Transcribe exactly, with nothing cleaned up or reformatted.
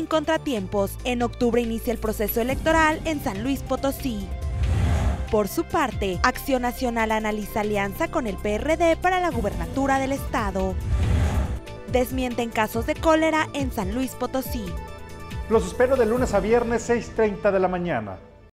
sin contratiempos. En octubre inicia el proceso electoral en San Luis Potosí. Por su parte, Acción Nacional analiza alianza con el P R D para la gubernatura del estado. Desmienten casos de cólera en San Luis Potosí. Los espero de lunes a viernes, seis treinta de la mañana.